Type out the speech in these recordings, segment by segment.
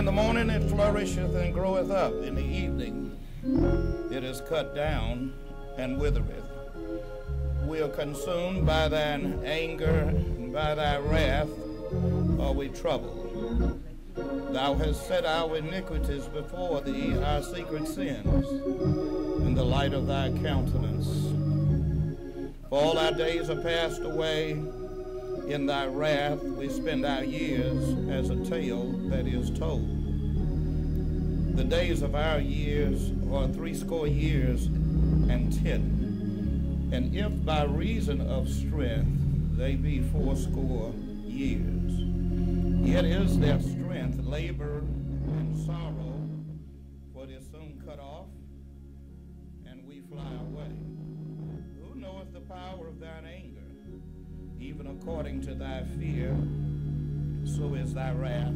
the morning it flourisheth and groweth up. In the evening it is cut down and withereth. We are consumed by thine anger, and by thy wrath are we troubled. Thou hast set our iniquities before thee, our secret sins, in the light of thy countenance. For all our days are passed away. In thy wrath we spend our years as a tale that is told. The days of our years are 80 years and 10. And if by reason of strength they be 80 years, yet is their strength labor and sorrow, for it is soon cut off, and we fly away. Who knoweth the power of thine anger? Even according to thy fear, so is thy wrath.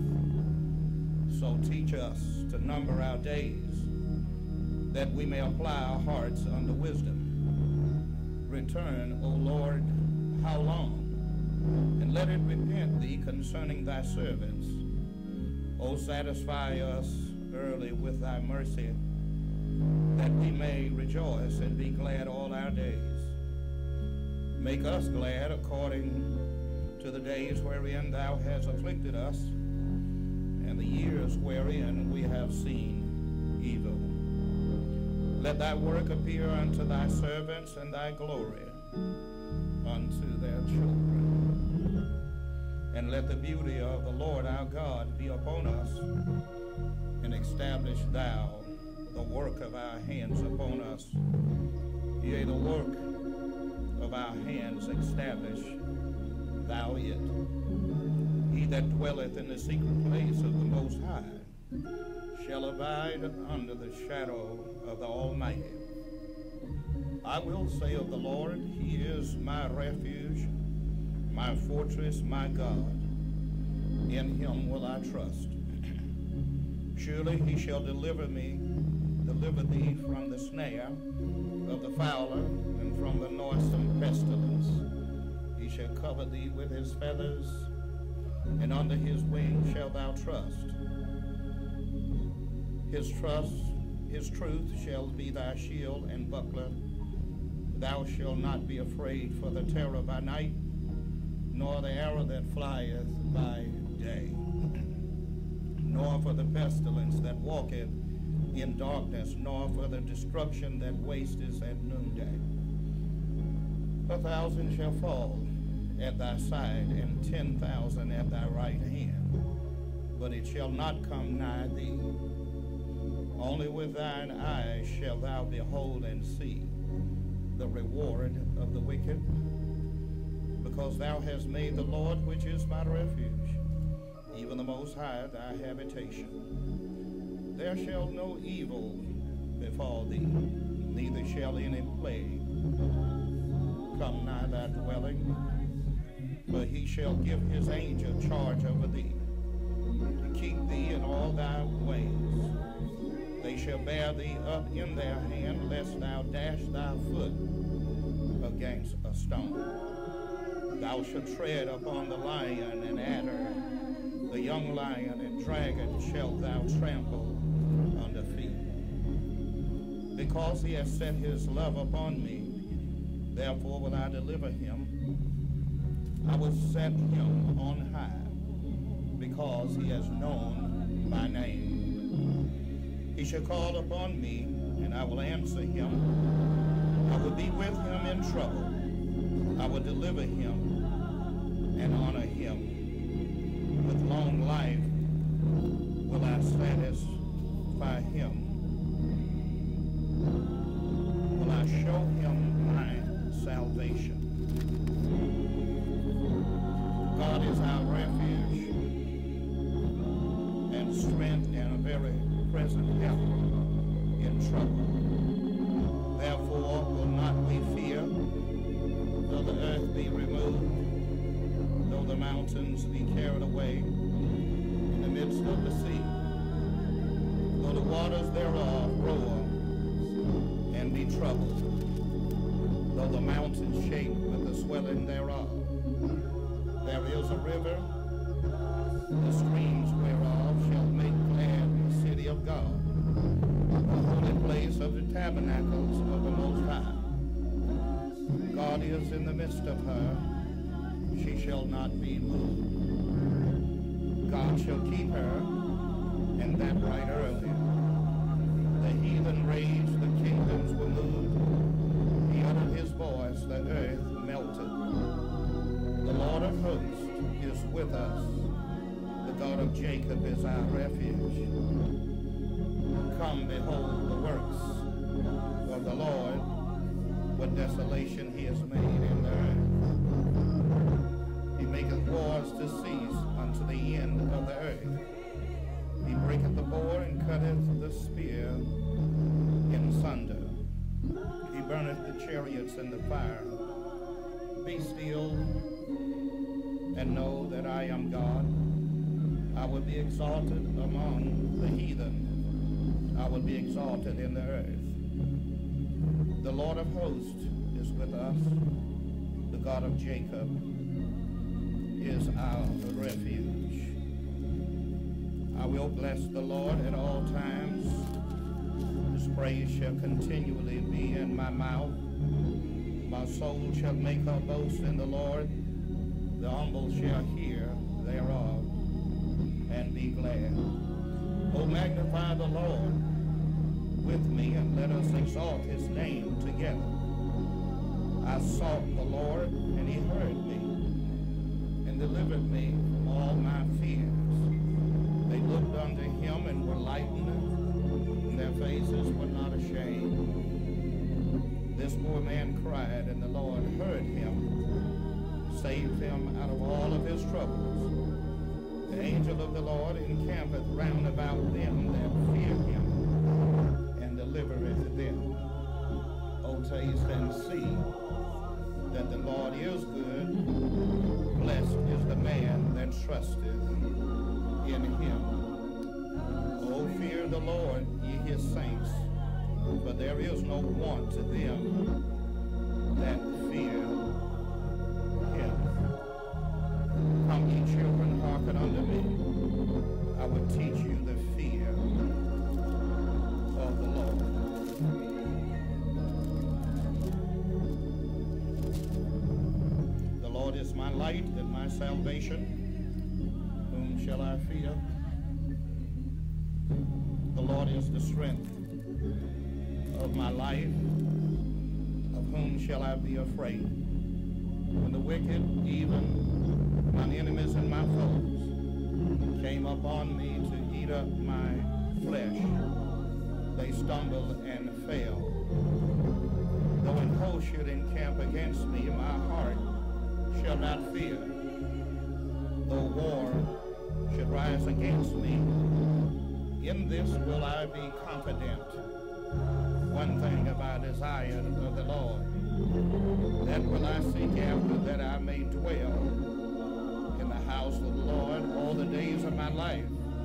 So teach us to number our days, that we may apply our hearts unto wisdom. Return, O Lord, how long? And let it repent thee concerning thy servants. O satisfy us early with thy mercy, that we may rejoice and be glad all our days. Make us glad according to the days wherein thou hast afflicted us, and the years wherein we have seen evil. Let thy work appear unto thy servants, and thy glory unto their children. And let the beauty of the Lord our God be upon us, and establish thou the work of our hands upon us. Yea, the work of our hands establish thou it. He that dwelleth in the secret place of the Most High shall abide under the shadow of the Almighty. I will say of the Lord, he is my refuge, my fortress, my God. In him will I trust. Surely he shall deliver thee from the snare of the fowler, and from the noisome pestilence. He shall cover thee with his feathers, and under his wings shalt thou trust. His truth shall be thy shield and buckler. Thou shalt not be afraid for the terror by night, nor the arrow that flieth by day, nor for the pestilence that walketh in darkness, nor for the destruction that wasteth at noonday. 1,000 shall fall at thy side, and 10,000 at thy right hand, but it shall not come nigh thee. Only with thine eyes shalt thou behold and see the reward of the wicked, because thou hast made the Lord, which is my refuge, even the Most High, thy habitation. There shall no evil befall thee, neither shall any plague come nigh thy dwelling, for he shall give his angel charge over thee, to keep thee in all thy ways. They shall bear thee up in their hand, lest thou dash thy foot against a stone. Thou shalt tread upon the lion and adder, the young lion and dragon shalt thou trample under feet. Because he has set his love upon me, therefore will I deliver him. I will set him on high, because he has known my name. He shall call upon me, and I will answer him. I will be with him in trouble. I will deliver him and honor him. With long life will I satisfy him. Will I show him my salvation. God is our refuge and strength, and a very present help in trouble. Therefore will not we fear, though the earth be removed, though the mountains be carried away in the midst of the sea, though the waters thereof roar and be troubled, though the mountains shake with the swelling thereof. There is a river, the streams whereof shall make glad of God, the holy place of the tabernacles of the Most High. God is in the midst of her, she shall not be moved. God shall keep her, and that right early. The heathen raged, the kingdoms were moved. He uttered his voice, the earth melted. The Lord of hosts is with us. The God of Jacob is our refuge. Come, behold the works of the Lord, what desolation he has made in the earth. He maketh wars to cease unto the end of the earth. He breaketh the bow and cutteth the spear in sunder. He burneth the chariots in the fire. Be still and know that I am God. I will be exalted among the heathen. I will be exalted in the earth. The Lord of hosts is with us. The God of Jacob is our refuge. I will bless the Lord at all times. His praise shall continually be in my mouth. My soul shall make her boast in the Lord. The humble shall hear thereof and be glad. O magnify the Lord with me, and let us exalt his name together. I sought the Lord, and he heard me, and delivered me from all my fears. They looked unto him and were lightened, and their faces were not ashamed. This poor man cried, and the Lord heard him, saved him out of all of his troubles. The angel of the Lord encampeth round about them that fear him, and delivereth them. O taste and see that the Lord is good. Blessed is the man that trusteth in him. O fear the Lord, ye his saints, for there is no want to them that fear him. Come, ye children, hearken unto me. I will teach you the fear of the Lord. The Lord is my light and my salvation. Whom shall I fear? The Lord is the strength of my life. Of whom shall I be afraid? When the wicked, even mine enemies and my foes, came upon me to eat up my flesh, they stumbled and fell. Though an host should encamp against me, my heart shall not fear. Though war should rise against me, in this will I be confident. One thing have I desired of the Lord, that will I seek after, that I may dwell in the house of the Lord all the days of my life,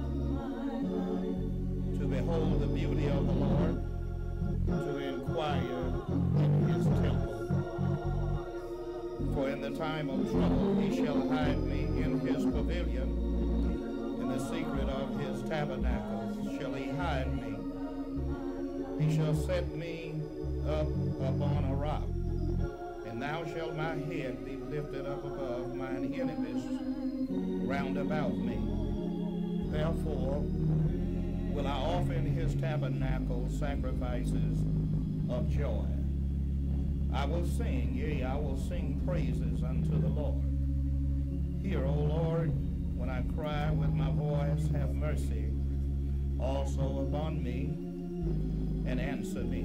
to behold the beauty of the Lord, to inquire in his temple. For in the time of trouble he shall hide me in his pavilion. In the secret of his tabernacle shall he hide me. He shall set me up upon a rock, and now shall my head be lifted up above mine enemies round about me. Therefore will I offer in his tabernacle sacrifices of joy. I will sing, yea, I will sing praises unto the Lord. Hear, O Lord, when I cry with my voice, have mercy also upon me, and answer me.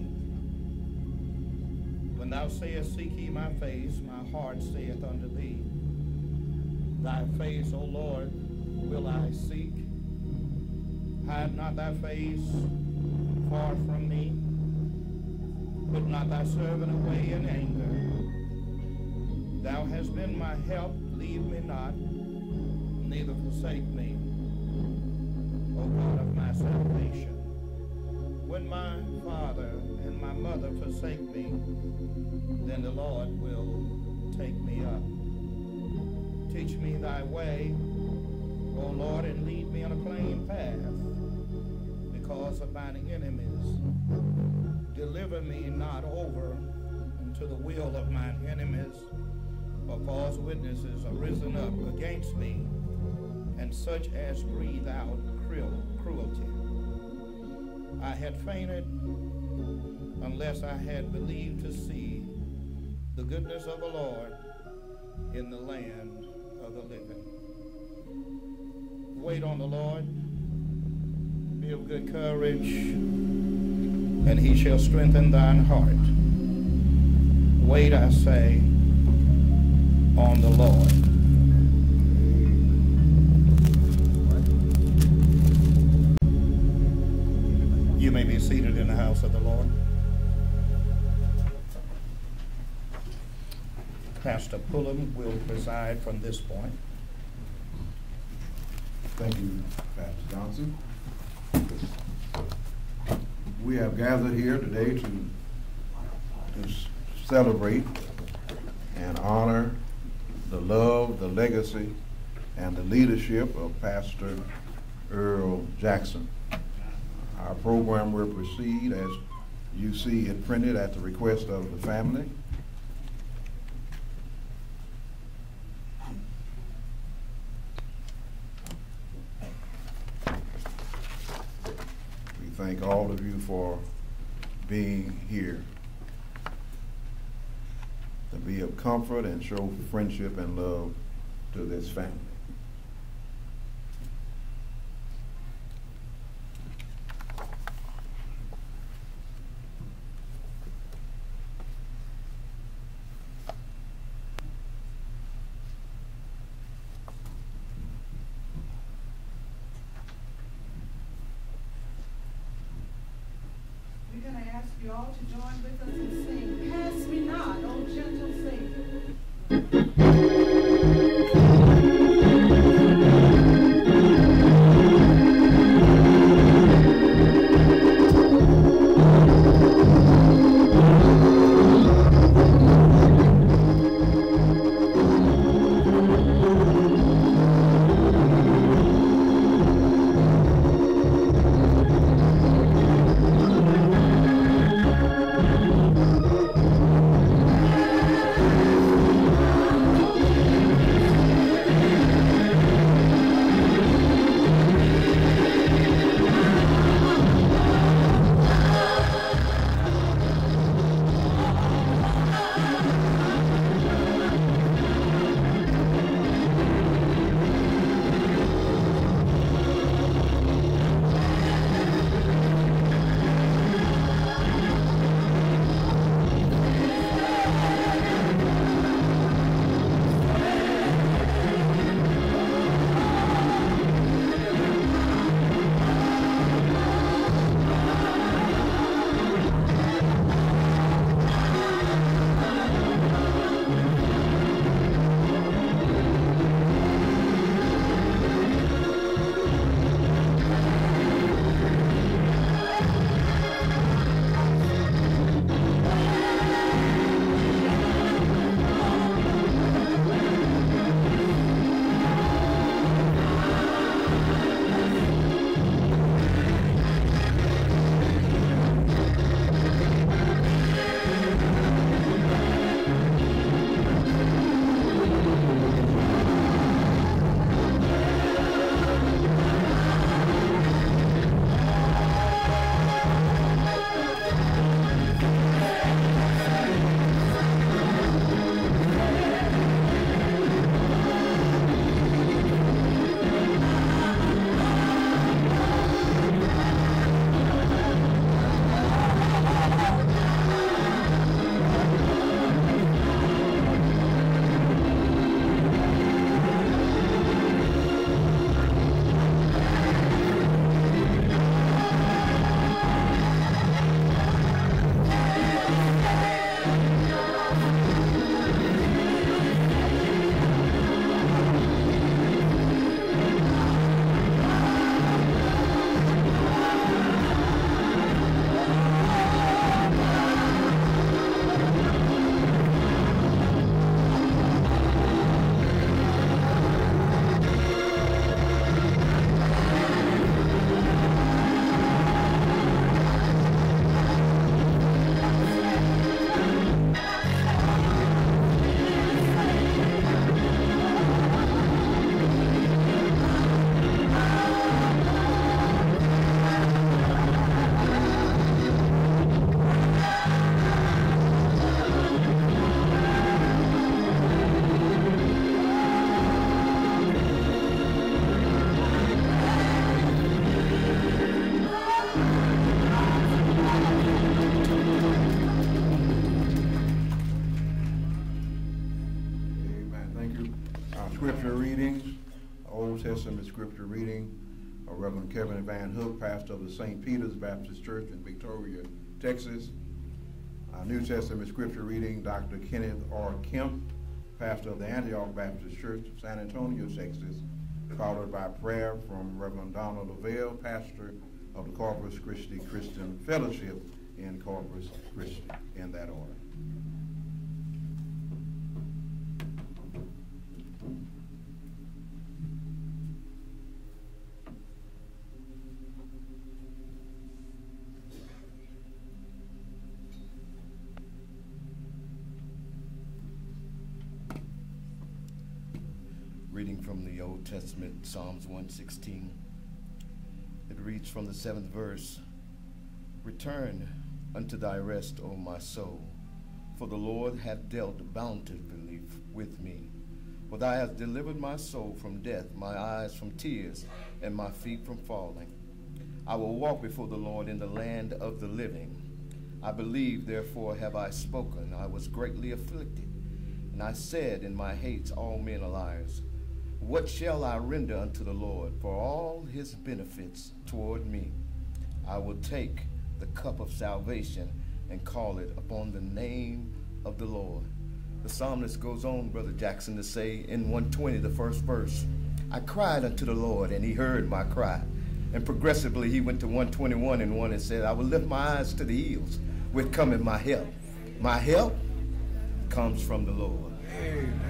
When thou sayest, seek ye my face, my heart saith unto thee, thy face, O Lord, will I seek. Hide not thy face far from me. Put not thy servant away in anger. Thou hast been my help, leave me not, neither forsake me, O God of my salvation. When my father and my mother forsake me, then the Lord will take me up. Teach me thy way, O Lord, and lead me on a plain path, because of mine enemies. Deliver me not over into the will of mine enemies, for false witnesses are risen up against me, and such as breathe out cruelty. I had fainted unless I had believed to see the goodness of the Lord in the land of the living. Wait on the Lord, be of good courage, and he shall strengthen thine heart. Wait, I say, on the Lord. You may be seated in the house of the Lord. Pastor Pullum will preside from this point. Thank you, Pastor Johnson. We have gathered here today to celebrate and honor the love, the legacy, and the leadership of Pastor Earl Jackson. Our program will proceed as you see it printed at the request of the family. We thank all of you for being here to be of comfort and show friendship and love to this family. We're going to ask you all to join with us and sing, "Pass Me Not, O Gentle Savior." Thank you. Scripture readings, Old Testament scripture reading, Reverend Kevin Van Hook, pastor of the St. Peter's Baptist Church in Victoria, Texas. Our New Testament scripture reading, Dr. Kenneth R. Kemp, pastor of the Antioch Baptist Church of San Antonio, Texas, followed by prayer from Reverend Donald Lavelle, pastor of the Corpus Christi Christian Fellowship in Corpus Christi, in that order. Reading from the Old Testament, Psalms 116. It reads from the 7th verse, "Return unto thy rest, O my soul, for the Lord hath dealt bountifully with me. For thou hast delivered my soul from death, my eyes from tears, and my feet from falling. I will walk before the Lord in the land of the living. I believe, therefore have I spoken. I was greatly afflicted, and I said in my haste, all men are liars. What shall I render unto the Lord for all his benefits toward me? I will take the cup of salvation and call it upon the name of the Lord." The psalmist goes on, Brother Jackson, to say in 120, the first verse, "I cried unto the Lord, and he heard my cry." And progressively he went to 121 and 1 and said, "I will lift my eyes to the hills, with cometh my help. My help comes from the Lord." Amen.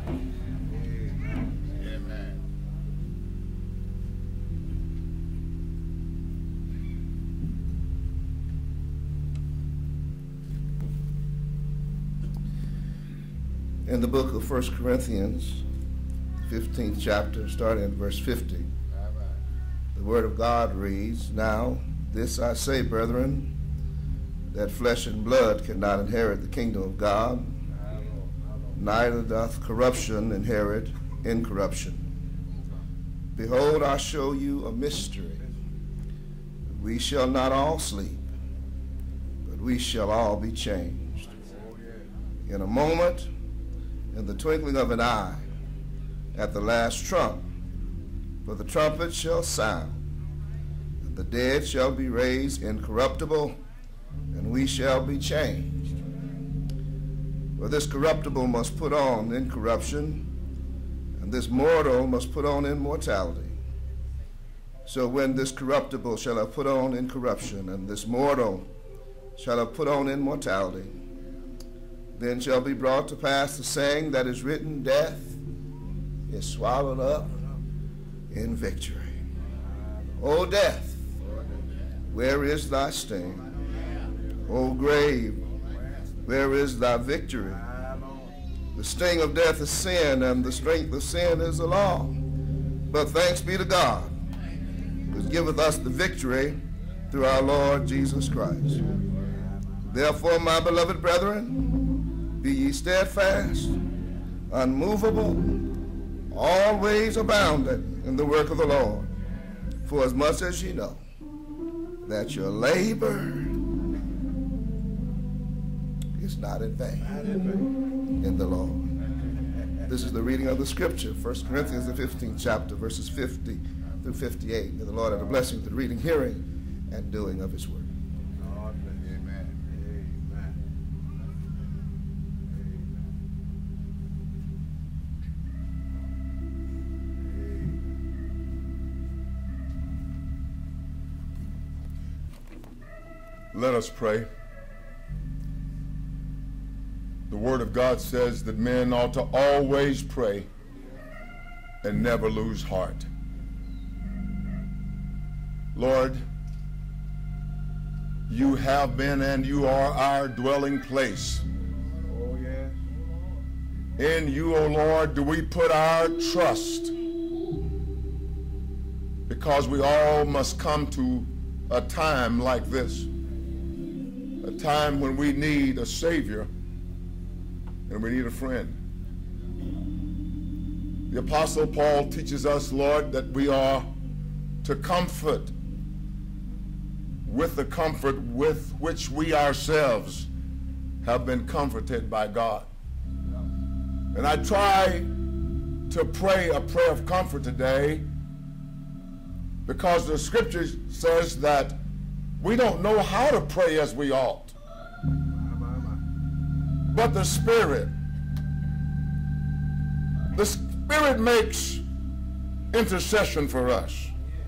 In the book of 1 Corinthians, 15th chapter, starting at verse 50, the word of God reads, "Now this I say, brethren, that flesh and blood cannot inherit the kingdom of God, neither doth corruption inherit incorruption. Behold, I show you a mystery. We shall not all sleep, but we shall all be changed. In a moment, in the twinkling of an eye, at the last trump, for the trumpet shall sound, and the dead shall be raised incorruptible, and we shall be changed. For this corruptible must put on incorruption, and this mortal must put on immortality. So when this corruptible shall have put on incorruption, and this mortal shall have put on immortality, then shall be brought to pass the saying that is written, Death is swallowed up in victory. O death, where is thy sting? O grave, where is thy victory? The sting of death is sin, and the strength of sin is the law. But thanks be to God, who giveth us the victory through our Lord Jesus Christ. Therefore, my beloved brethren, be ye steadfast, unmovable, always abounding in the work of the Lord, for as much as ye know that your labor is not in vain in the Lord. This is the reading of the scripture, 1 Corinthians, the 15th chapter, verses 50 through 58. May the Lord add a blessing to the reading, hearing, and doing of his word. Let us pray. The Word of God says that men ought to always pray and never lose heart. Lord, you have been and you are our dwelling place. Oh, yes. In you, O Lord, do we put our trust, because we all must come to a time like this. A time when we need a Savior and we need a friend. The Apostle Paul teaches us, Lord, that we are to comfort with the comfort with which we ourselves have been comforted by God. And I try to pray a prayer of comfort today, because the scripture says that we don't know how to pray as we ought. But the Spirit makes intercession for us.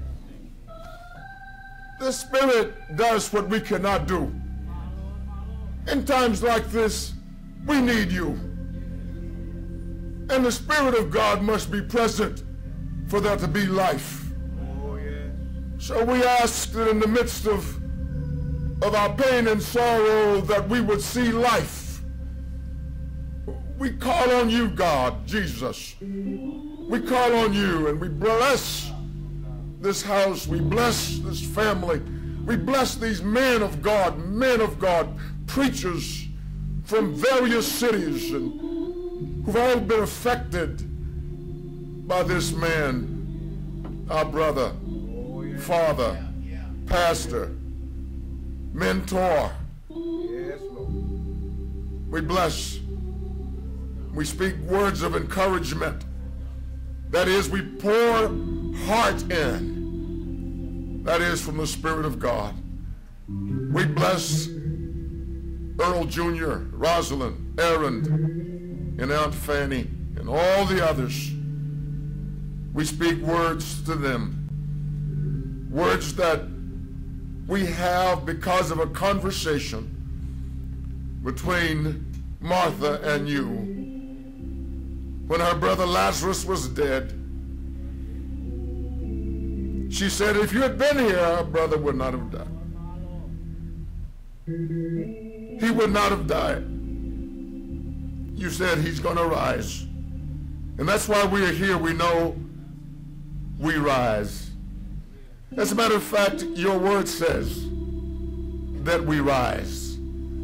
The Spirit does what we cannot do. In times like this, we need you. And the Spirit of God must be present for there to be life. Oh, yes. So we ask that in the midst of our pain and sorrow that we would see life. We call on you, God, Jesus. We call on you, and we bless this house. We bless this family. We bless these men of God, preachers from various cities and who've all been affected by this man, our brother, father, pastor, mentor. Yes, Lord. We bless. We speak words of encouragement. That is, we pour heart in. That is from the Spirit of God. We bless Earl Jr., Rosalind, Aaron, and Aunt Fanny, and all the others. We speak words to them. Words that we have because of a conversation between Martha and you. When her brother Lazarus was dead, she said, if you had been here, our brother would not have died. He would not have died. You said he's going to rise. And that's why we are here. We know we rise. As a matter of fact, your word says that we rise.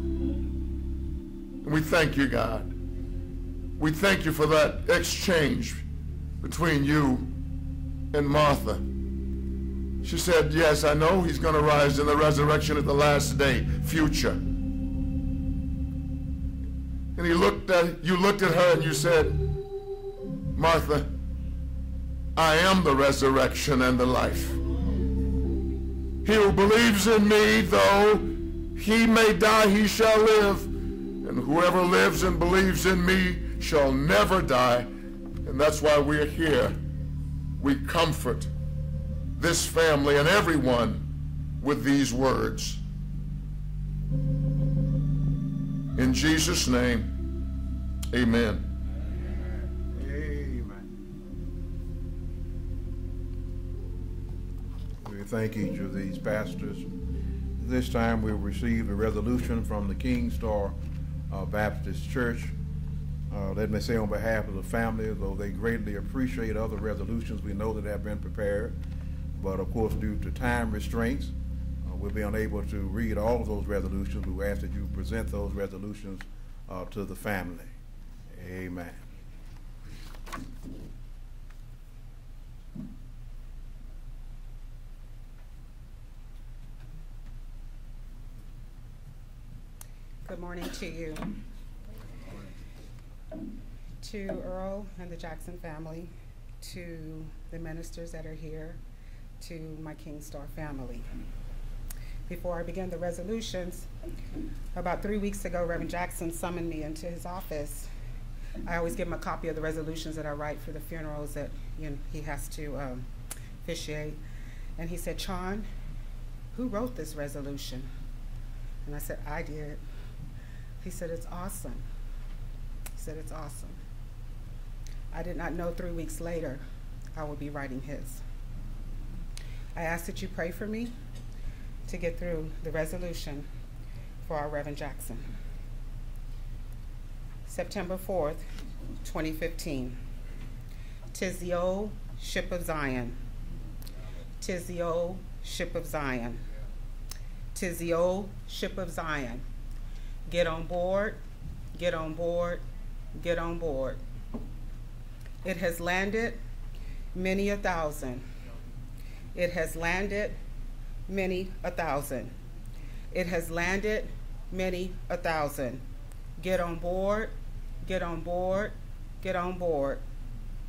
And we thank you, God. We thank you for that exchange between you and Martha. She said, yes, I know he's going to rise in the resurrection at the last day, future. And you looked at her and you said, Martha, I am the resurrection and the life. He who believes in me, though he may die, he shall live. And whoever lives and believes in me shall never die. And that's why we're here. We comfort this family and everyone with these words. In Jesus' name, amen. Amen. We thank each of these pastors. This time we received a resolution from the Kingsville Baptist Church. Let me say on behalf of the family, though they greatly appreciate other resolutions we know that have been prepared, but of course due to time restraints, we'll be unable to read all of those resolutions. We ask that you present those resolutions to the family. Amen. Good morning to you. To Earl and the Jackson family, to the ministers that are here, to my Kingsville family. Before I begin the resolutions, about 3 weeks ago, Reverend Jackson summoned me into his office. I always give him a copy of the resolutions that I write for the funerals that he has to officiate. And he said, Chon, who wrote this resolution? And I said, I did. He said, it's awesome. He said, it's awesome. I did not know 3 weeks later I would be writing his. I ask that you pray for me to get through the resolution for our Reverend Jackson. September 4th, 2015. 'Tis the old ship of Zion. 'Tis the old ship of Zion. 'Tis the old ship of Zion. Get on board, get on board, get on board. It has landed many a thousand. It has landed many a thousand. It has landed many a thousand. Get on board, get on board, get on board.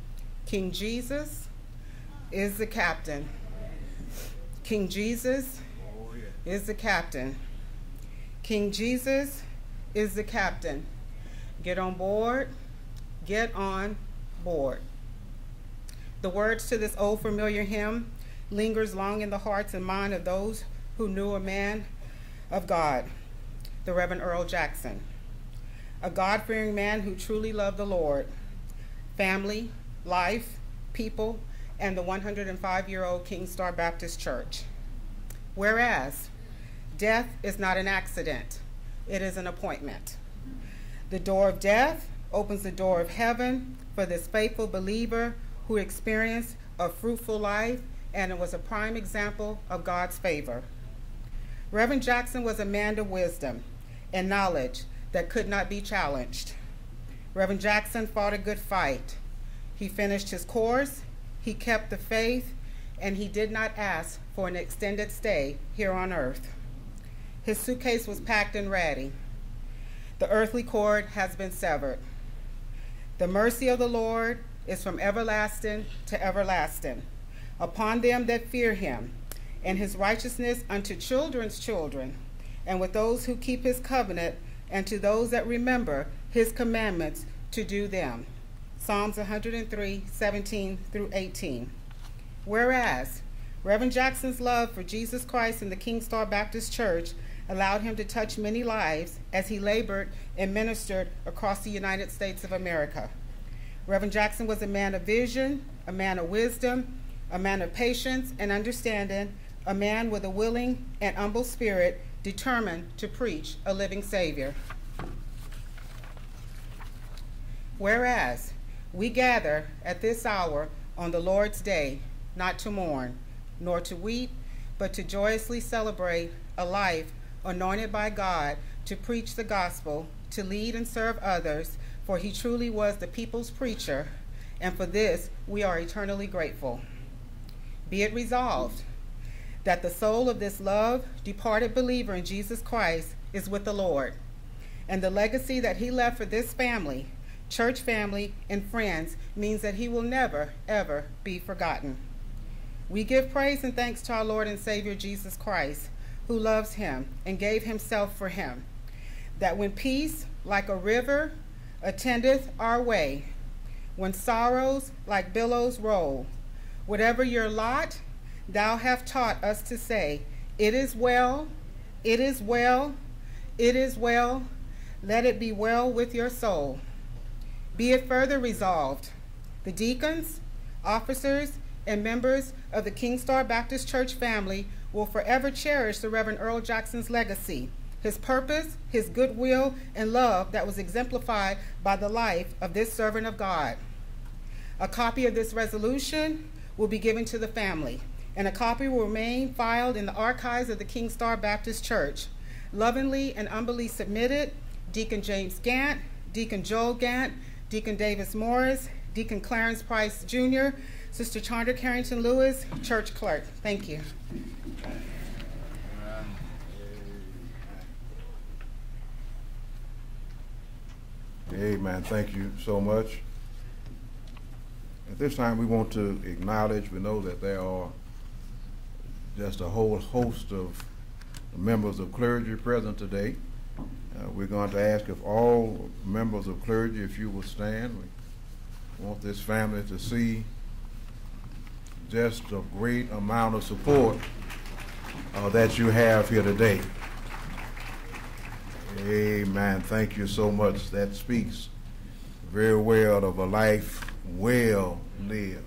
King Jesus is the captain. King Jesus is the captain. King Jesus is the captain. Get on board. Get on board. The words to this old familiar hymn lingers long in the hearts and mind of those who knew a man of God, the Rev Earl Jackson, a God-fearing man who truly loved the Lord, family, life, people, and the 105-year-old Kingsville Baptist Church. Whereas, death is not an accident, it is an appointment. The door of death opens the door of heaven for this faithful believer who experienced a fruitful life, and it was a prime example of God's favor. Reverend Jackson was a man of wisdom and knowledge that could not be challenged. Reverend Jackson fought a good fight. He finished his course, he kept the faith, and he did not ask for an extended stay here on earth. His suitcase was packed and ready. The earthly cord has been severed. The mercy of the Lord is from everlasting to everlasting upon them that fear him, and his righteousness unto children's children, and with those who keep his covenant, and to those that remember his commandments to do them. Psalms 103, 17 through 18. Whereas, Reverend Jackson's love for Jesus Christ and the Kingsville Baptist Church allowed him to touch many lives as he labored and ministered across the United States of America. Reverend Jackson was a man of vision, a man of wisdom, a man of patience and understanding, a man with a willing and humble spirit, determined to preach a living Savior. Whereas, we gather at this hour on the Lord's day, not to mourn, nor to weep, but to joyously celebrate a life anointed by God to preach the gospel, to lead and serve others, for he truly was the people's preacher, and for this we are eternally grateful. Be it resolved that the soul of this loved, departed believer in Jesus Christ is with the Lord, and the legacy that he left for this family, church family, and friends means that he will never, ever be forgotten. We give praise and thanks to our Lord and Savior Jesus Christ, who loves him and gave himself for him, that when peace like a river attendeth our way, when sorrows like billows roll, whatever your lot, thou hast taught us to say, it is well, it is well, it is well, let it be well with your soul. Be it further resolved, the deacons, officers, and members of the Kingsville Baptist Church family will forever cherish the Rev Earl Jackson's legacy, his purpose, his goodwill, and love that was exemplified by the life of this servant of God. A copy of this resolution will be given to the family, and a copy will remain filed in the archives of the Kingsville Baptist Church. Lovingly and humbly submitted, Deacon James Gant, Deacon Joel Gant, Deacon Davis Morris, Deacon Clarence Price Jr., Sister Chandra Carrington Lewis, Church Clerk. Thank you. Amen. Thank you so much. At this time, we want to acknowledge, we know that there are just a whole host of members of clergy present today. We're going to ask if all members of clergy, if you will stand. We want this family to see just a great amount of support that you have here today. Amen. Thank you so much. That speaks very well of a life well lived.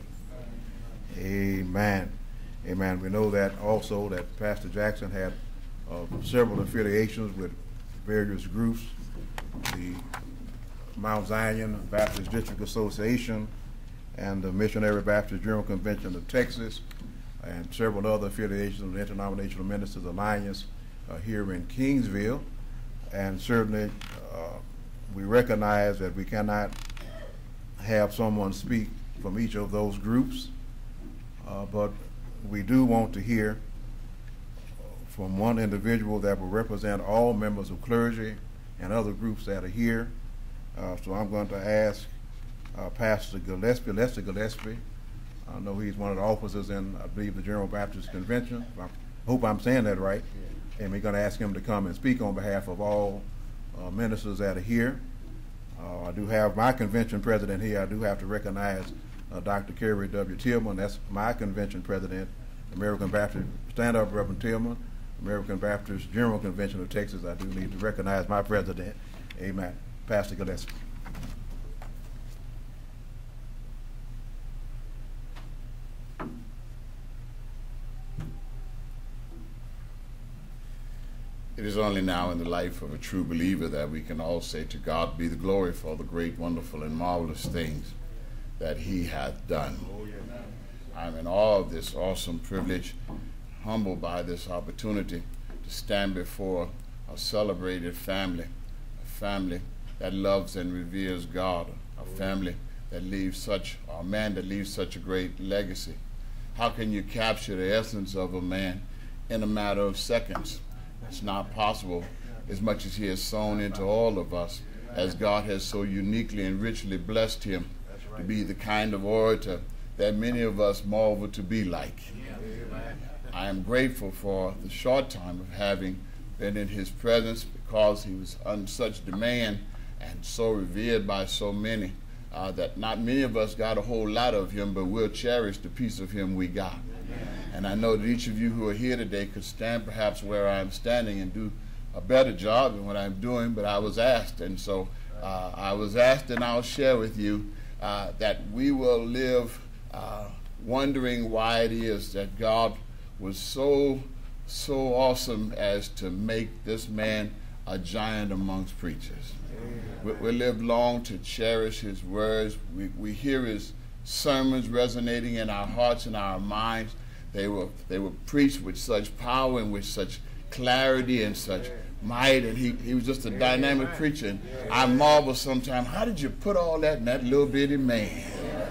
Amen. Amen. We know that also that Pastor Jackson had several affiliations with various groups, the Mount Zion Baptist District Association and the Missionary Baptist General Convention of Texas, and several other affiliations of the Interdenominational Ministers Alliance here in Kingsville. And certainly we recognize that we cannot have someone speak from each of those groups, but we do want to hear from one individual that will represent all members of clergy and other groups that are here. So I'm going to ask Pastor Gillespie, Lester Gillespie. I know he's one of the officers in, I believe, the General Baptist Convention. I hope I'm saying that right. And we're going to ask him to come and speak on behalf of all ministers that are here. I do have my convention president here. I do have to recognize Dr. Kerry W. Tillman. That's my convention president, American Baptist. Stand up, Reverend Tillman. American Baptist General Convention of Texas. I do need to recognize my president. Amen. Pastor Gillespie. It is only now in the life of a true believer that we can all say, to God be the glory for the great, wonderful, and marvelous things that he hath done. I'm in awe of this awesome privilege, humbled by this opportunity to stand before a celebrated family, a family that loves and reveres God, a family that leaves such, a man that leaves such a great legacy. How can you capture the essence of a man in a matter of seconds? It's not possible, as much as he has sown into all of us, as God has so uniquely and richly blessed him to be the kind of orator that many of us marvel to be like. I am grateful for the short time of having been in his presence, because he was on such demand and so revered by so many that not many of us got a whole lot of him, but we'll cherish the piece of him we got. And I know that each of you who are here today could stand perhaps where I'm standing and do a better job than what I'm doing, but I was asked. And so I was asked, and I'll share with you that we will live wondering why it is that God was so awesome as to make this man a giant amongst preachers. We live long to cherish his words. We hear his sermons resonating in our hearts and our minds. They were preached with such power and with such clarity and such might, and he was just a dynamic preacher. And I marvel sometimes, how did you put all that in that little bitty man?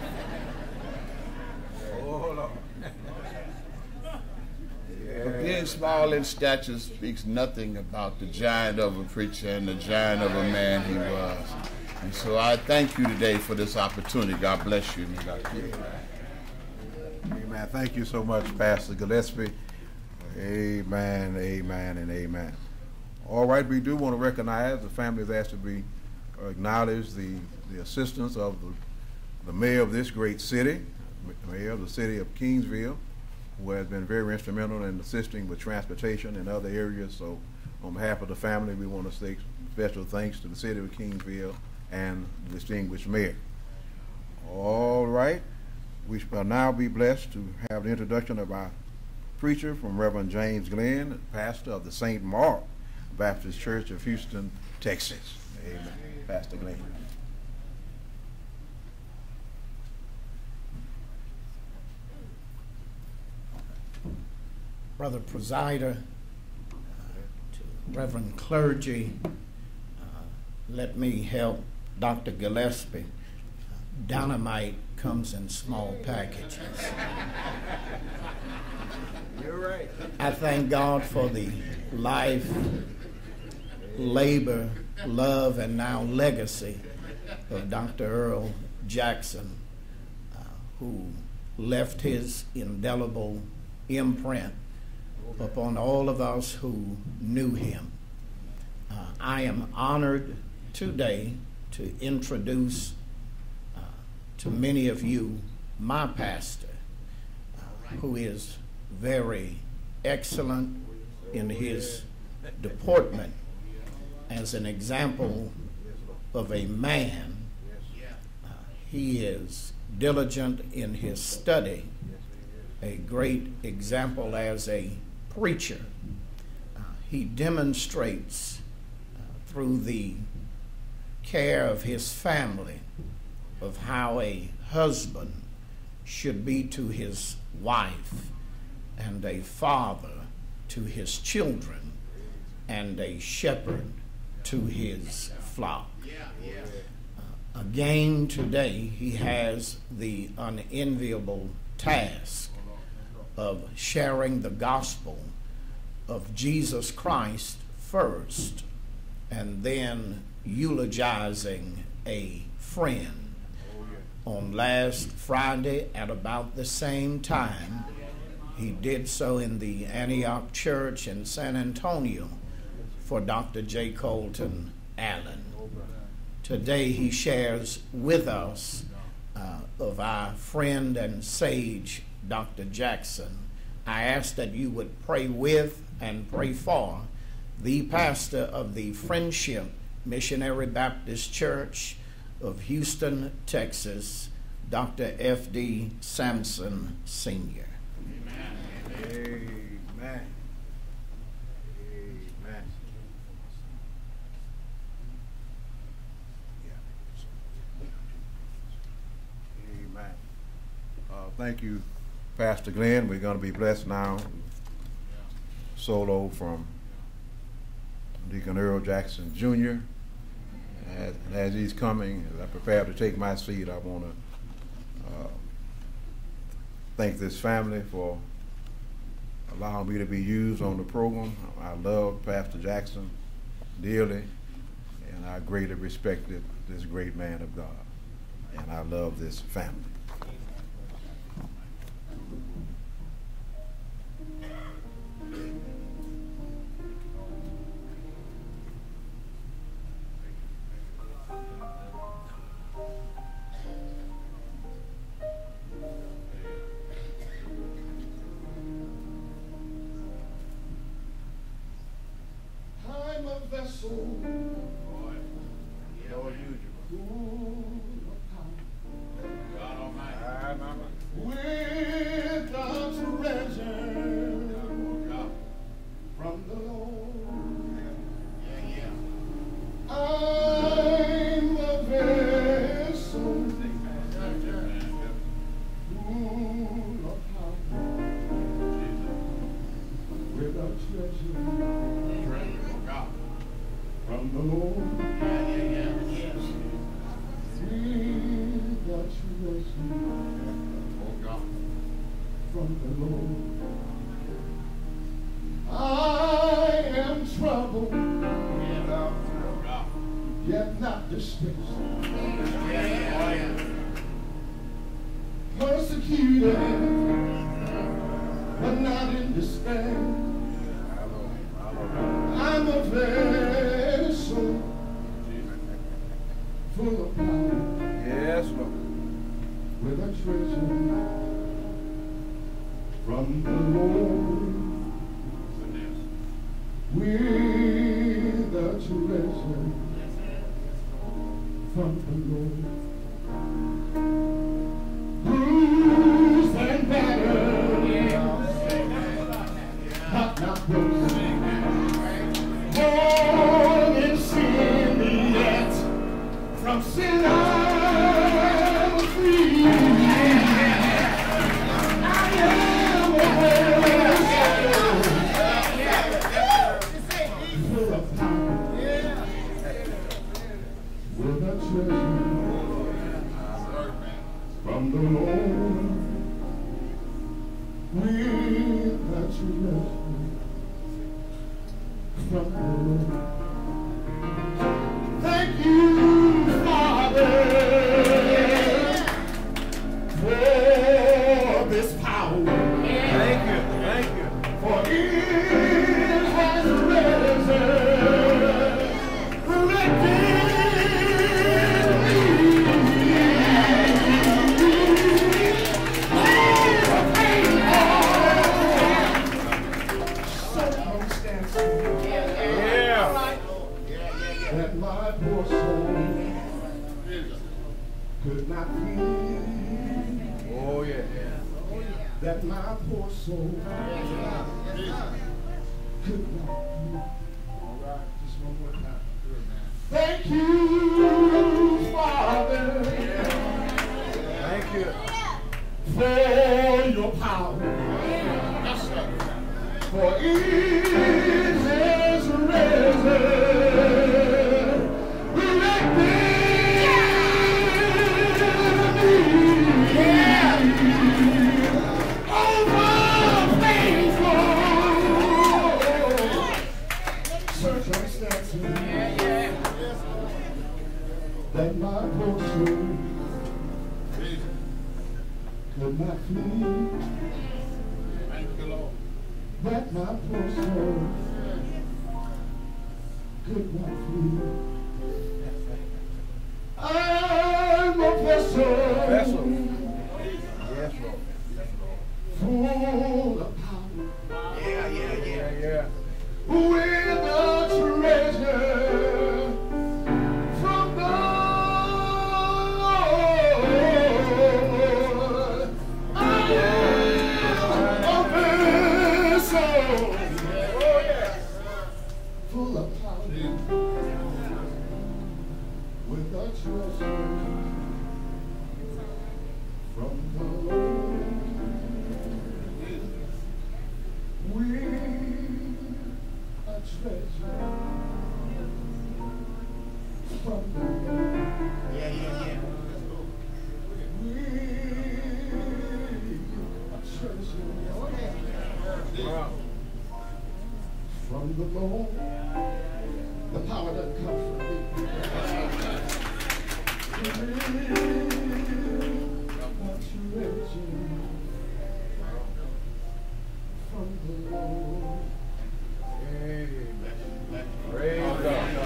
But being small in stature speaks nothing about the giant of a preacher and the giant of a man he was. And so I thank you today for this opportunity. God bless you. God keep you. Amen. Thank you so much, Pastor Gillespie. Amen, amen, and amen. All right, we do want to recognize the family has asked to be acknowledged the assistance of the mayor of this great city, mayor of the city of Kingsville, who has been very instrumental in assisting with transportation in other areas. So on behalf of the family, we want to say special thanks to the city of Kingsville and the distinguished mayor. All right. We shall now be blessed to have the introduction of our preacher from Reverend James Glenn, pastor of the St. Mark Baptist Church of Houston, Texas. Amen. Pastor Glenn. Brother Presider, to Reverend clergy, let me help Dr. Gillespie. Dynamite comes in small packages. You're right. I thank God for the life, labor, love, and now legacy of Dr. Earl Jackson, who left his indelible imprint upon all of us who knew him. I am honored today to introduce to many of you my pastor, who is very excellent in his deportment as an example of a man. He is diligent in his study, a great example as a preacher. He demonstrates through the care of his family of how a husband should be to his wife, and a father to his children, and a shepherd to his flock. Again today, he has the unenviable task of sharing the gospel of Jesus Christ first, and then eulogizing a friend. on last Friday at about the same time. He did so in the Antioch Church in San Antonio for Dr. J. Colton Allen. Today he shares with us of our friend and sage, Dr. Jackson. I ask that you would pray with and pray for the pastor of the Friendship Missionary Baptist Church of Houston, Texas, Dr. F.D. Sampson, Sr. Amen. Amen. Amen. Thank you, Pastor Glenn. We're going to be blessed now. Solo from Deacon Earl Jackson Jr. And as he's coming, as I prepare to take my seat, I want to thank this family for allowing me to be used on the program. I love Pastor Jackson dearly, and I greatly respected this great man of God. And I love this family. I'm a vessel. God Almighty. With God's treasure from the Lord. I'm a vessel full of power with a treasure from the Lord. With a treasure from the Lord. I am troubled, yet not distressed. Persecuted, but not in despair. I'm a vessel full of power. Yes, Lord. With a treasure from the Lord. With a treasure from the Lord. Bruised and battered, but not broken. Born in sin, yet from sin I'm free. I am a vessel full of power with a treasure from the Lord. With a treasure from the Lord. Thank you, Father, for this power. Thank you. For it has risen, that my poor soul could not feel. Oh, yeah. That my poor soul could not feel. All right, just one more time. Thank you, Father. Thank you. For your power. Yes, sir. For it has risen. That my poor soul could not flee. Thank you, Lord. That my poor soul could not flee. I'm a vessel. Vessel. Yes, Lord. Full of power. Yeah. With a treasure from the Lord. I'm a vessel. Full of power. With a treasure from the Lord. A treasure from the Lord. Yeah. A treasure from the Lord. The power doesn't come from me. A treasure from the Lord. Praise God.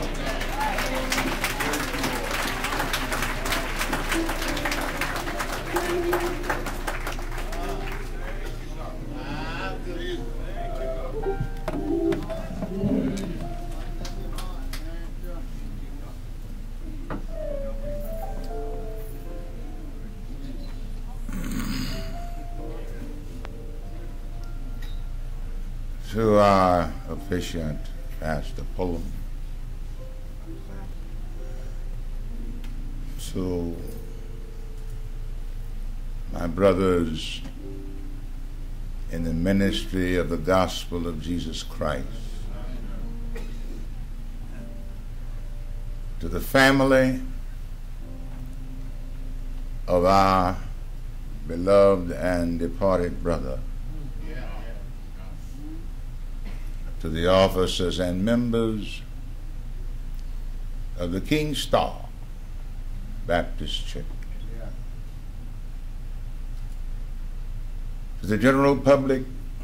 To our officiant, Pastor Pullum, to my brothers in the ministry of the gospel of Jesus Christ, to the family of our beloved and departed brother, to the officers and members of the Kingsville Baptist Church, to the general public,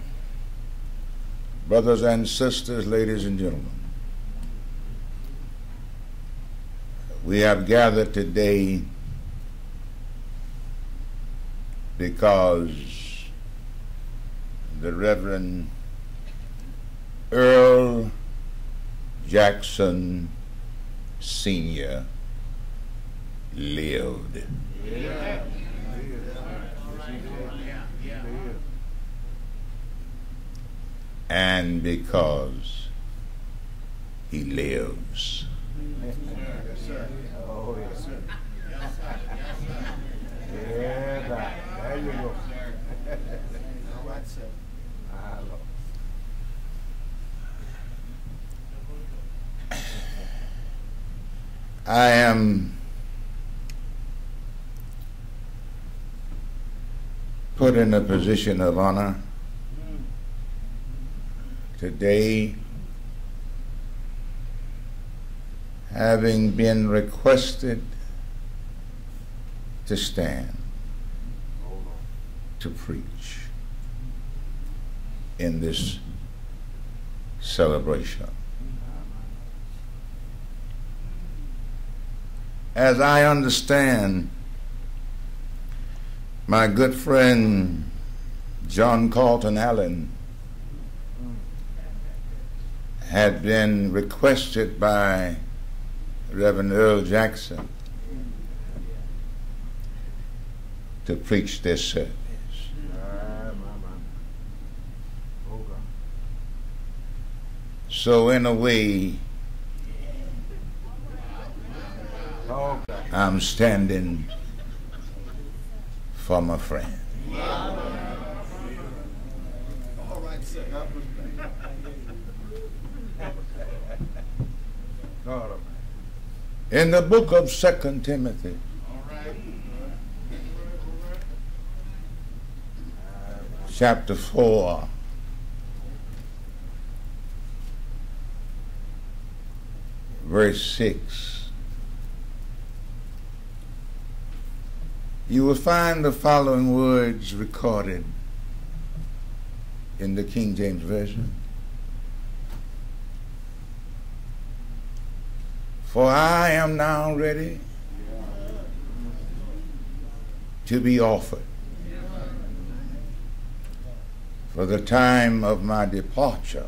brothers and sisters, ladies and gentlemen. We have gathered today because the Reverend Earl Jackson Sr. lived. And because he lives. Oh, yes, sir. Yeah, there you go. All right, sir. I am put in a position of honor today, having been requested to stand to preach in this celebration. As I understand, my good friend John Carlton Allen had been requested by Rev Earl Jackson to preach this service. So in a way, I'm standing for my friend. In the book of 2 Timothy, chapter 4, verse 6, you will find the following words recorded in the King James Version. For I am now ready to be offered, for the time of my departure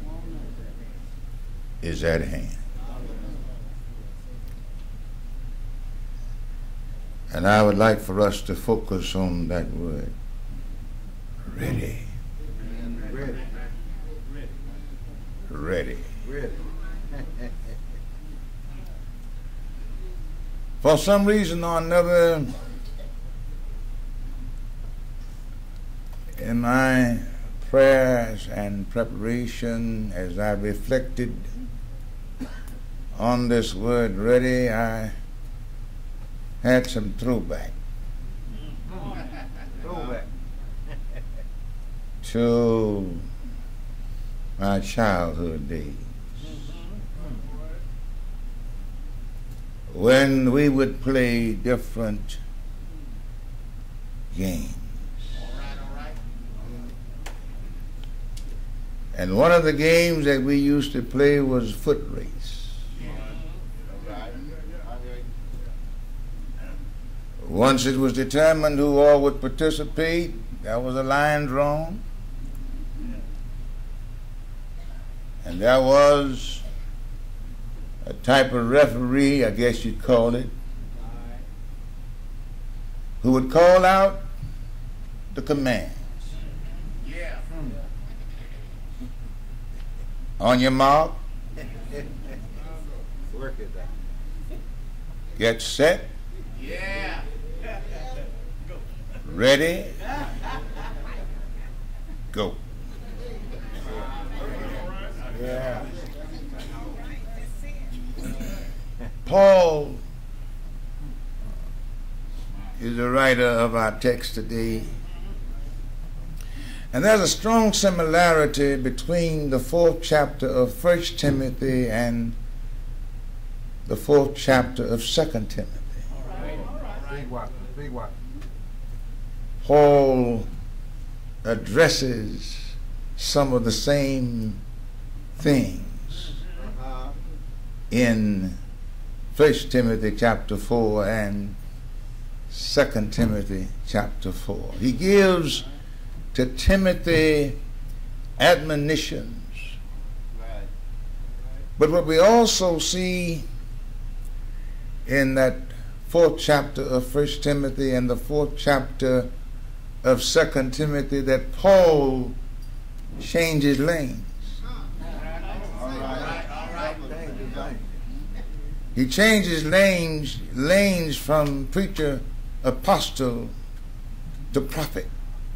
is at hand. And I would like for us to focus on that word, ready. Ready. Ready. Ready. For some reason or another, in my prayers and preparation, as I reflected on this word ready, I had some throwback to my childhood days, when we would play different games. And one of the games that we used to play was foot race. Once it was determined who all would participate, there was a line drawn. And there was a type of referee, I guess you'd call it, who would call out the commands. On your mark, Work it out. get set, ready, go. Yeah. Paul is the writer of our text today. And there's a strong similarity between the 4th chapter of 1 Timothy and the 4th chapter of 2 Timothy. Big one. Paul addresses some of the same things in 1 Timothy chapter 4 and 2 Timothy chapter 4. He gives to Timothy admonitions. But what we also see in that 4th chapter of 1 Timothy and the 4th chapter of 2 Timothy, that Paul changes lanes. He changes lanes from preacher, apostle to prophet.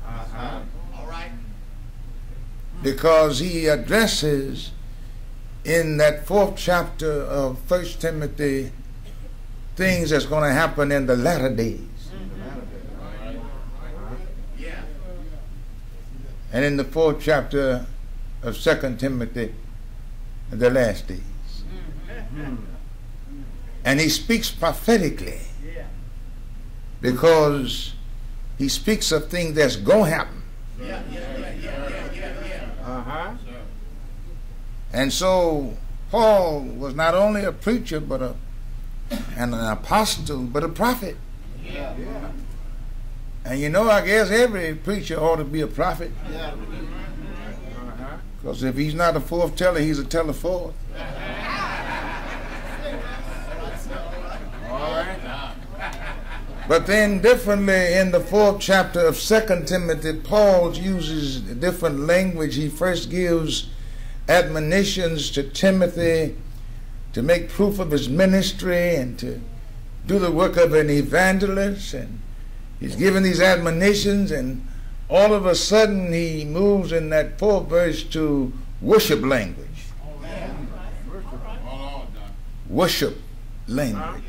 Because he addresses in that 4th chapter of 1 Timothy things that's going to happen in the latter days. And in the 4th chapter of 2 Timothy, the last days. And he speaks prophetically because he speaks of things that's going to happen. And so Paul was not only a preacher but and an apostle, but a prophet. And you know, I guess every preacher ought to be a prophet. Because if he's not a forth teller, he's a teller forth. But then differently in the 4th chapter of 2 Timothy, Paul uses different language. He first gives admonitions to Timothy to make proof of his ministry and to do the work of an evangelist. And he's given these admonitions, and all of a sudden he moves in that 4th verse to worship language. Worship language.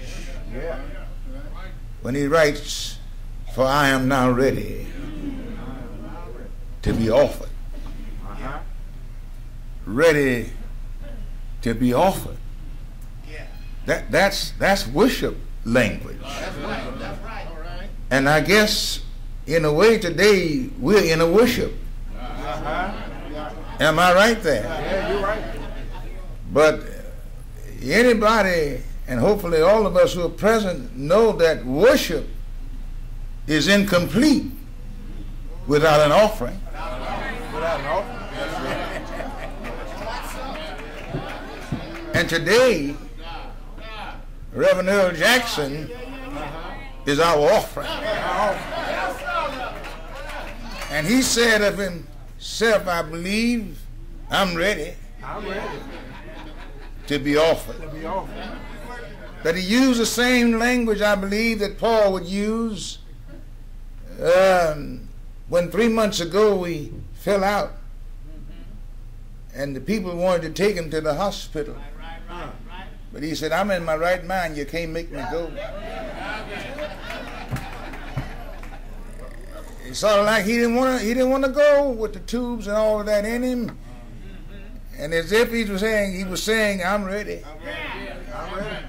When he writes, for I am now ready to be offered. Ready to be offered. That's worship language. And I guess, in a way, today, we're in a worship. Am I right there? Yeah, you're right. But anybody, and hopefully all of us who are present, know that worship is incomplete without an offering. Without an offering. And today, Rev Earl Jackson is our offering. And he said of himself, I believe, I'm ready to be offered. That he used the same language, I believe, that Paul would use when 3 months ago we fell out and the people wanted to take him to the hospital. But he said, I'm in my right mind, you can't make me go. It's sort of like he didn't want to go with the tubes and all of that in him. And as if he was saying, I'm ready. I'm ready.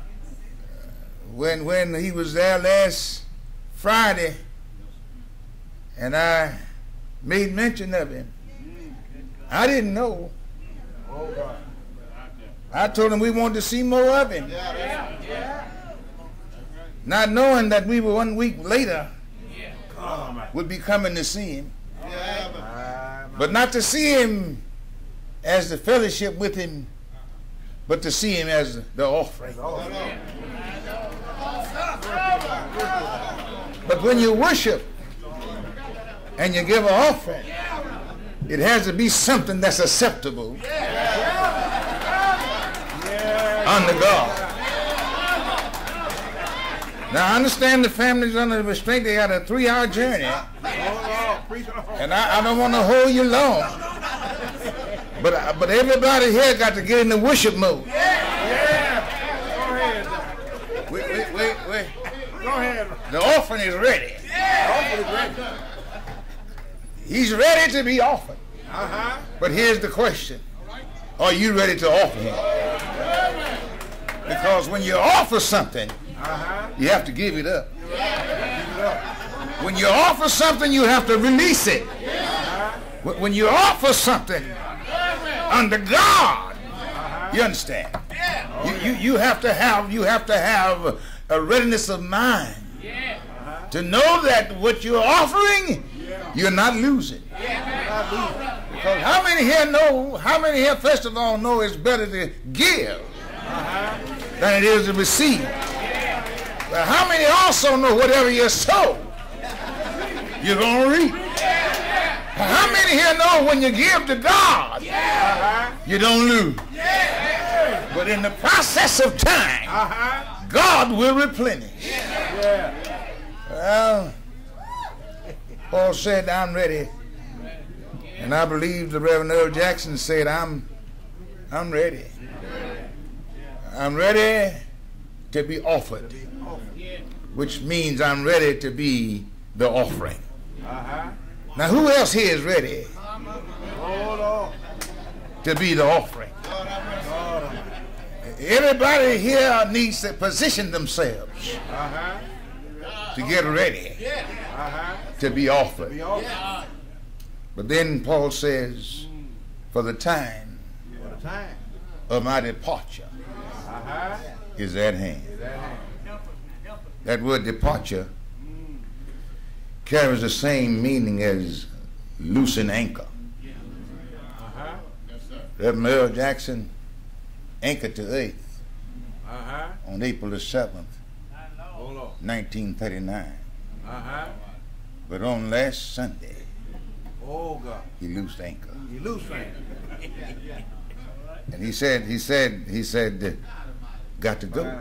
When he was there last Friday, and I made mention of him, I didn't know. I told him we wanted to see more of him. Not knowing that we were 1 week later would be coming to see him. But not to see him as the fellowship with him, but to see him as the offering. But when you worship and you give an offering, it has to be something that's acceptable unto God. Now I understand the family's under restraint. They had a 3-hour journey. And I don't want to hold you long. But everybody here got to get in the worship mode. Go ahead. Wait. Go ahead. The offering is ready. He's ready to be offered. But here's the question. Are you ready to offer him? Because when you offer something, you have to give it up. When you offer something, you have to release it. When you offer something under God, you understand? You have to have a readiness of mind to know that what you're offering, you're not losing. Because how many here first of all know it's better to give than it is to receive? But how many also know whatever you sow, you're going to reap? How many here know when you give to God, you don't lose? But in the process of time, God will replenish. Well, Paul said, I'm ready. And I believe the Rev Earl Jackson said, I'm ready. I'm ready to be offered, which means I'm ready to be the offering. Now, who else here is ready to be the offering? Everybody here needs to position themselves to get ready to be offered. But then Paul says, for the time of my departure is at hand. That word departure carries the same meaning as loosen anchor. Rev Earl Jackson anchored to earth on April the 7th, 1939. But on last Sunday, he loosed anchor. And he said, got to go.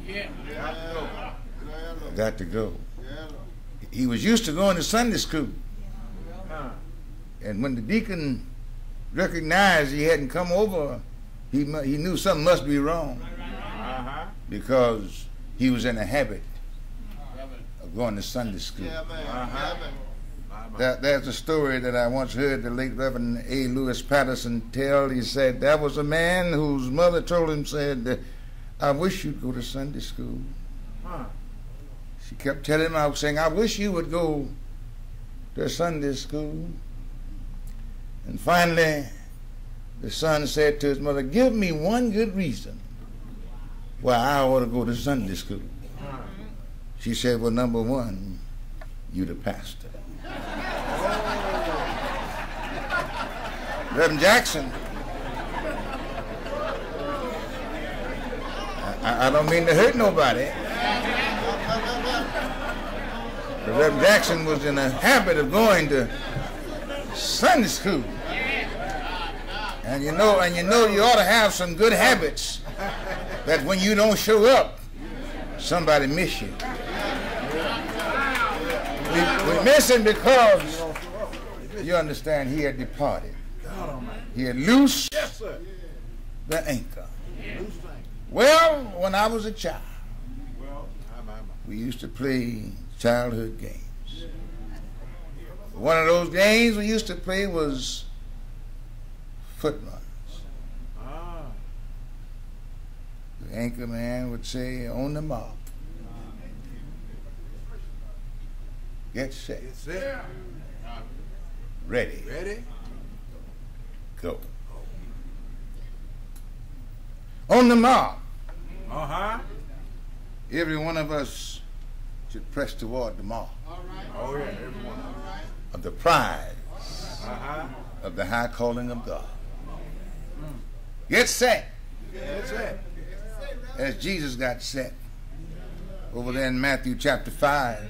Got to go. He was used to going to Sunday school. And when the deacon recognized he hadn't come over, he knew something must be wrong. Because he was in a habit of going to Sunday school. There's a story that I once heard the late Reverend A. Lewis Patterson tell. He said, there was a man whose mother told him, said, I wish you'd go to Sunday school. She kept telling him, I was saying, I wish you would go to Sunday school. And finally, the son said to his mother, give me one good reason why I ought to go to Sunday school. She said, well, number one, you the pastor. Reverend Jackson, I don't mean to hurt nobody, but Reverend Jackson was in a habit of going to Sunday school. And you know you ought to have some good habits that when you don't show up, somebody miss you. We miss him because, you understand, he had departed. He had loosed the anchor. Well, when I was a child, we used to play childhood games. One of those games we used to play was foot runs. The anchor man would say, on the mark, get set, ready, go. On the mark, every one of us should press toward the mark of the prize of the high calling of God. Get set. As Jesus got set over there in Matthew chapter 5.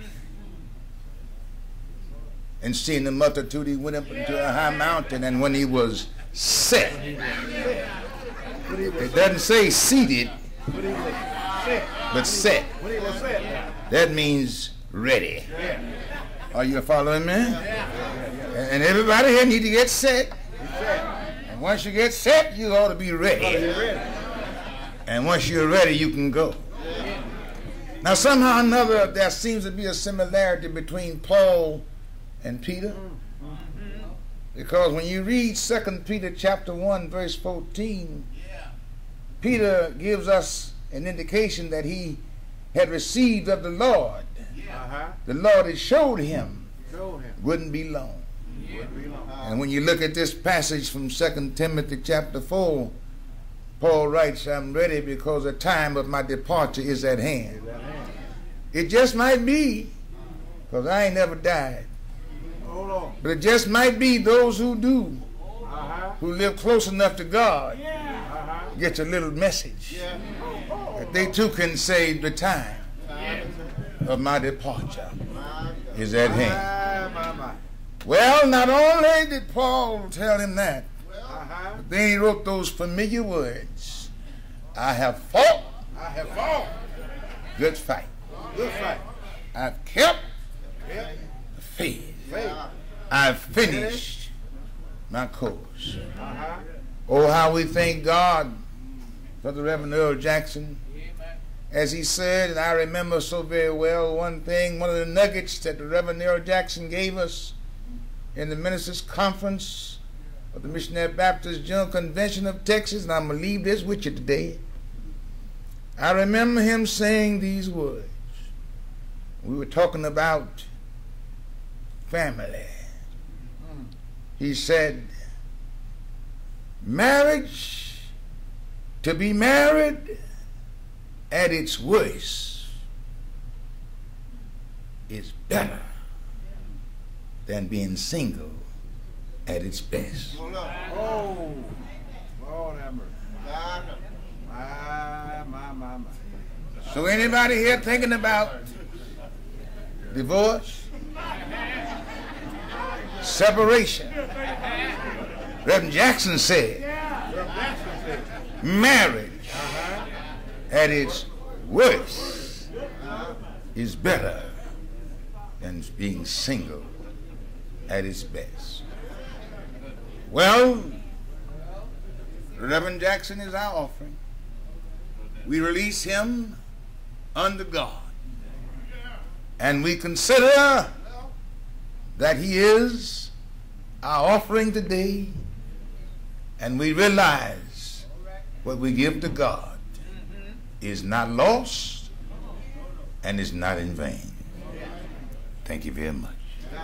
And seeing the multitude, he went up into a high mountain, and when he was set, it doesn't say seated, but set. That means ready. Are you following me? And everybody here need to get set. And once you get set, you ought to be ready. And once you're ready, you can go. Now, somehow or another, there seems to be a similarity between Paul and Peter. Because when you read 2 Peter chapter 1, verse 14, Peter gives us an indication that he had received of the Lord. The Lord had showed him wouldn't be long. And when you look at this passage from 2 Timothy chapter 4, Paul writes, I'm ready because the time of my departure is at hand. It just might be, because I ain't never died, but it just might be those who do, who live close enough to God, get a little message that they too can say the time of my departure is at hand. Well, not only did Paul tell him that, but then he wrote those familiar words, I have fought good fight. I've kept the faith. I've finished my course. Oh, how we thank God for the Rev Earl Jackson. As he said, and I remember so very well one thing, one of the nuggets that the Rev Earl Jackson gave us in the ministers' conference of the Missionary Baptist General Convention of Texas, and I'm going to leave this with you today. I remember him saying these words. We were talking about family. He said, marriage, to be married at its worst, is better than being single at its best. Oh, Lord have mercy. My. So anybody here thinking about divorce, separation? Reverend Jackson said, marriage at its worst is better than being single at its best. Well, Reverend Jackson is our offering. We release him under God. And we consider that he is our offering today. And we realize what we give to God is not lost and it's not in vain. Thank you very much.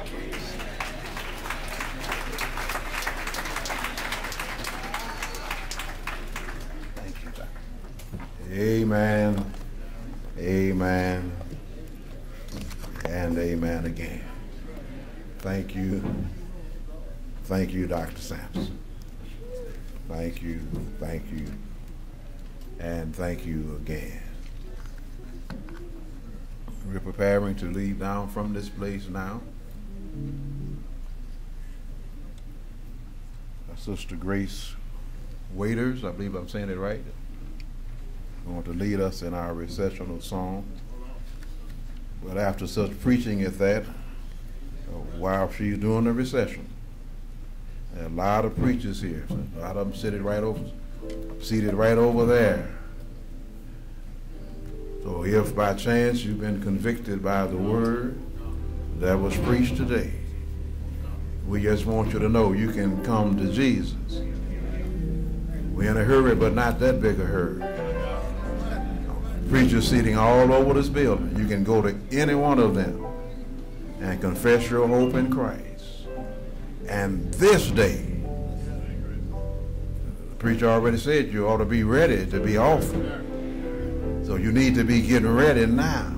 Thank you, Doctor. Amen. Amen. And amen again. Thank you. Thank you, Dr. Sampson. Thank you. Thank you. And thank you again. We're preparing to leave down from this place now. Sister Grace Waiters, I believe I'm saying it right, going to lead us in our recessional song. But after such preaching at that, while she's doing the recession, there are a lot of preachers here. A lot of them seated right over there. So if by chance you've been convicted by the word that was preached today, we just want you to know you can come to Jesus. We're in a hurry, but not that big a hurry. Preachers sitting all over this building. You can go to any one of them and confess your hope in Christ. And this day, the preacher already said you ought to be ready to be offered. So you need to be getting ready now.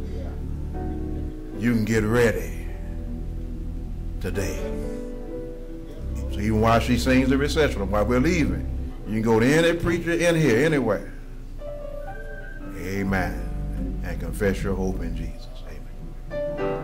You can get ready today. So even while she sings the recessional, while we're leaving, you can go to any preacher in here, anywhere. Amen. And confess your hope in Jesus. Amen.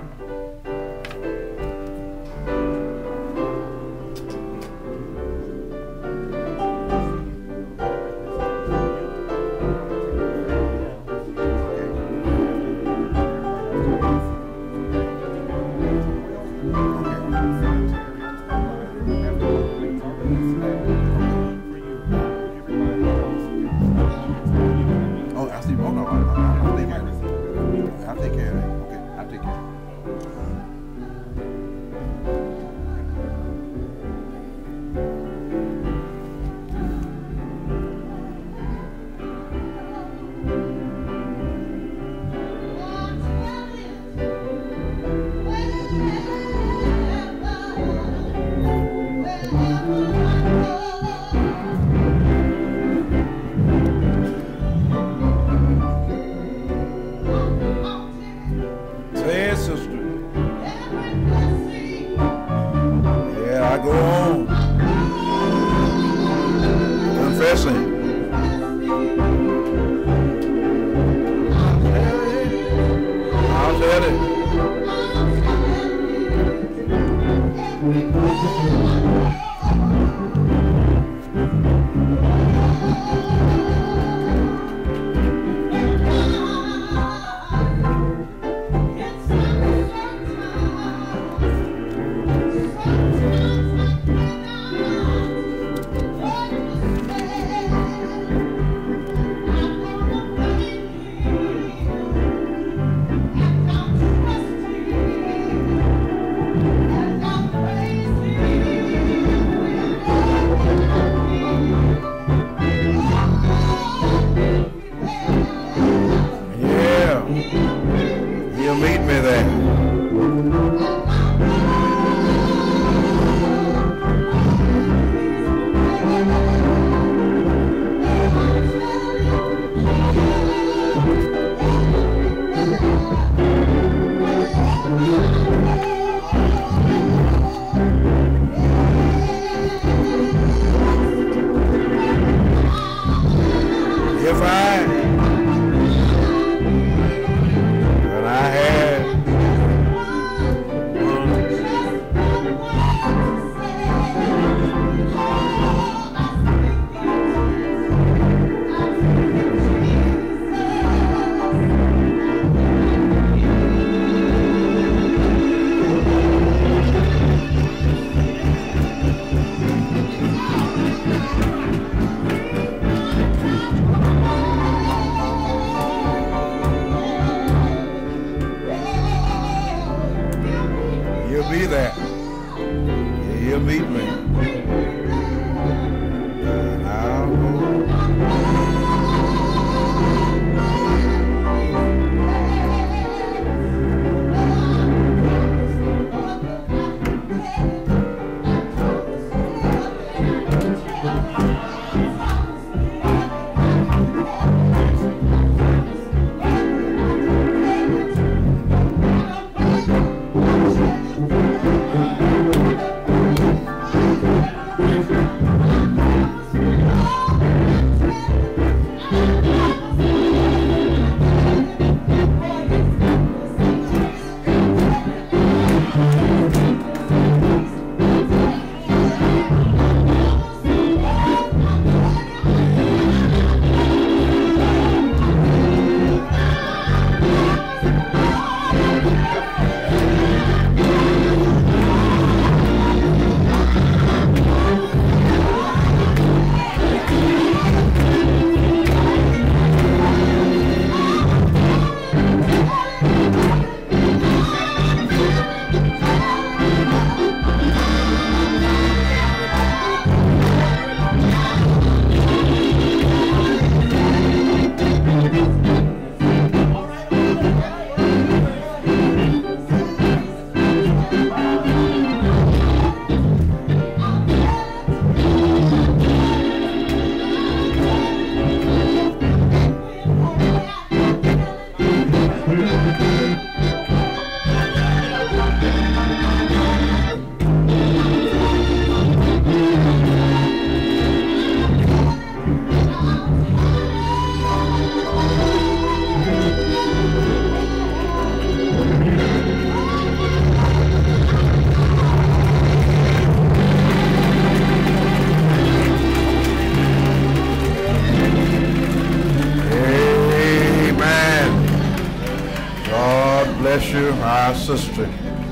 our sister.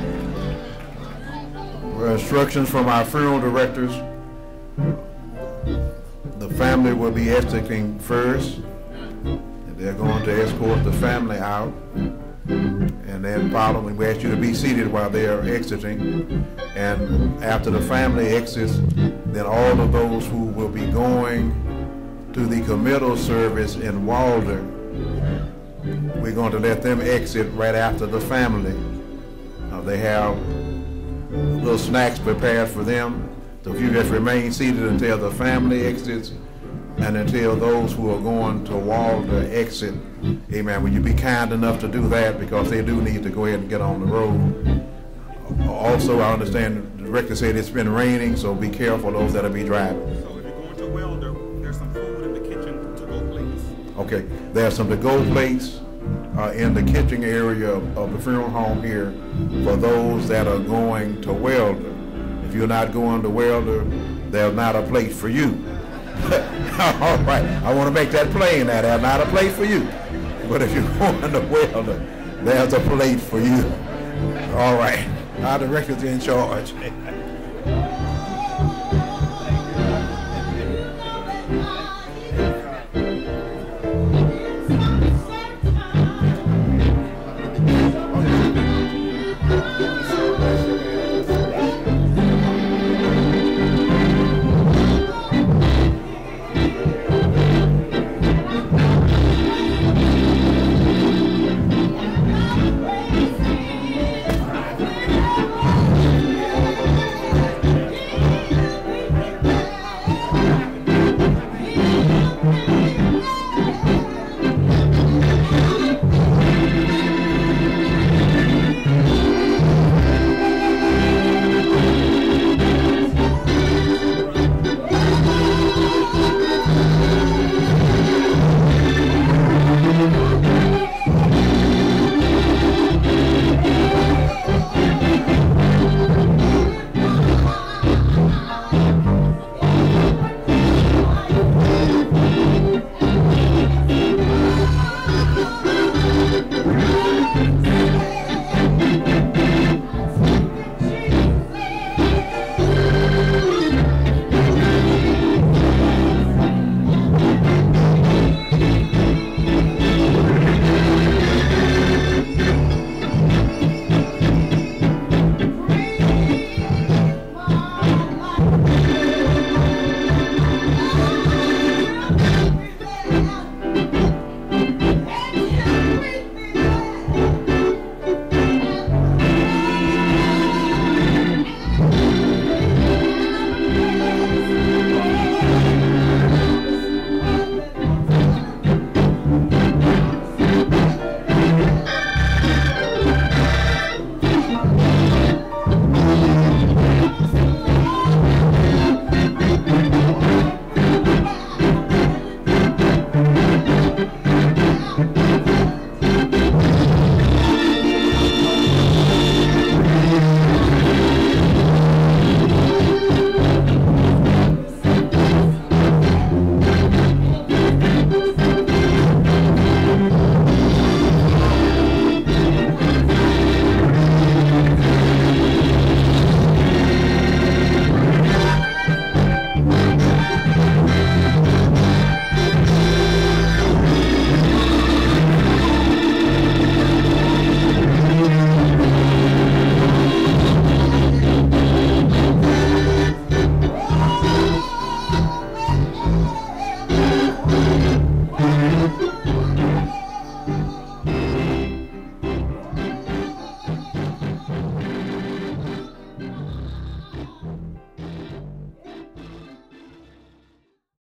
Instructions from our funeral directors. The family will be exiting first. And they're going to escort the family out. And then following, we ask you to be seated while they are exiting. And after the family exits, then all of those who will be going to the committal service in Walder, we're going to let them exit right after the family. They have little snacks prepared for them. So if you just remain seated until the family exits and until those who are going to Walder exit, amen, will you be kind enough to do that, because they do need to go ahead and get on the road. Also, I understand the director said it's been raining, so be careful those that'll be driving. So if you're going to Welder, there's some food in the kitchen to-go plates. Okay, there's some to-go plates in the kitchen area of the funeral home here for those that are going to Welder. If you're not going to Welder, there's not a plate for you. All right, I want to make that plain that there's not a plate for you. But if you're going to Welder, there's a plate for you. All right, our director's in charge.